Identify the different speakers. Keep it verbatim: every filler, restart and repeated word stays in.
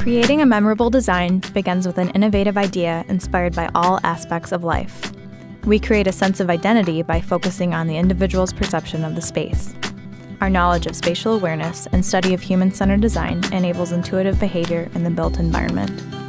Speaker 1: Creating a memorable design begins with an innovative idea inspired by all aspects of life. We create a sense of identity by focusing on the individual's perception of the space. Our knowledge of spatial awareness and study of human-centered design enables intuitive behavior in the built environment.